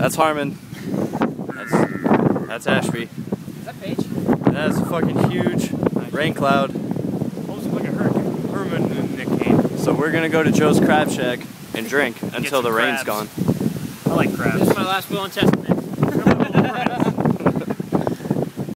That's Harmon. That's Ashby. Is that Paige? That's a fucking huge rain cloud. Almost like a Herman and Nick Kane. So we're gonna go to Joe's Crab Shack and drink until the rain's gone. I like crabs. This is my last will and testament.